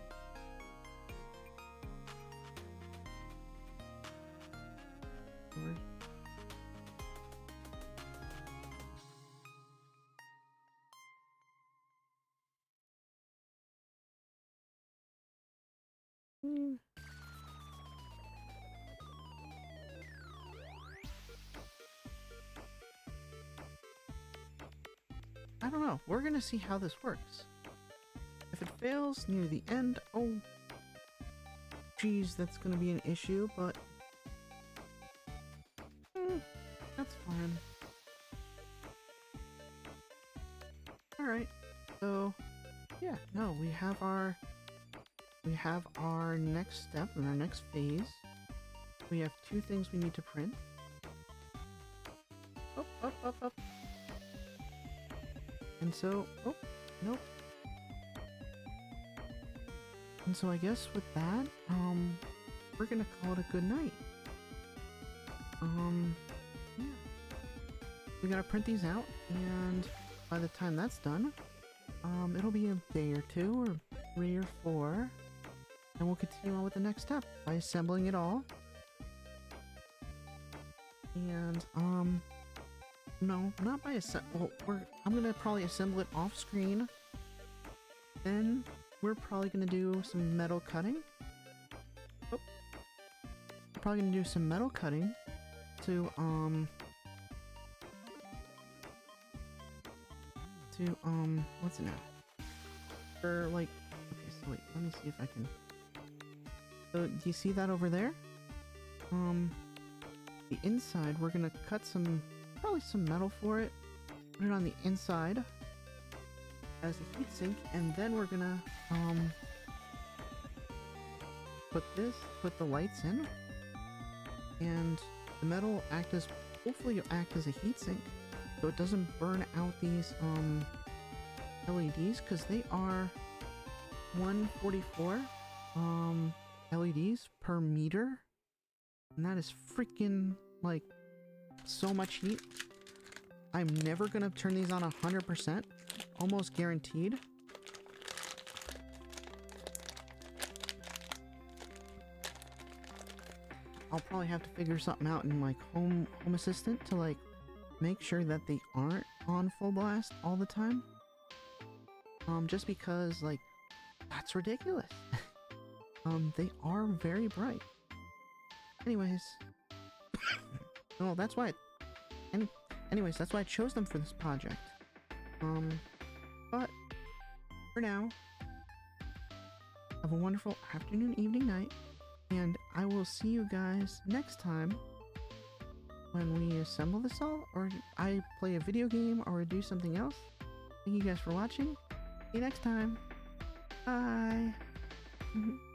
Hmm. I don't know. We're gonna see how this works. If it fails near the end, oh, geez, that's gonna be an issue, but hmm, that's fine. Alright, so yeah, no, we have our we have our next step and our next phase. We have two things we need to print. Up, up, up, up. And so, oh, nope. And so I guess with that, um, we're gonna call it a good night. Um, yeah. We gotta print these out, and by the time that's done, um, it'll be a day or two, or three or four, and we'll continue on with the next step by assembling it all. And, um, no, not by assemble. Well, we're, I'm gonna probably assemble it off screen. Then we're probably gonna do some metal cutting. Oh. We're probably gonna do some metal cutting to, um, to, um, what's it now? For, like, okay, so wait, let me see if I can. So, do you see that over there? Um, the inside, we're gonna cut some, probably some metal for it, put it on the inside as a heatsink, and then we're gonna, um, put this, put the lights in, and the metal will act as, hopefully it'll act as a heatsink, so it doesn't burn out these, um, L E Ds, because they are one forty-four, um, L E Ds per meter, and that is freaking, like, so much heat. I'm never gonna turn these on one hundred percent, almost guaranteed. I'll probably have to figure something out in like Home Home Assistant to like make sure that they aren't on full blast all the time. Um, just because like that's ridiculous. um, they are very bright. Anyways, well, that's why. Any, anyways, that's why I chose them for this project. Um, but for now, have a wonderful afternoon, evening, night, and I will see you guys next time when we assemble this all, or I play a video game, or do something else. Thank you guys for watching. See you next time. Bye.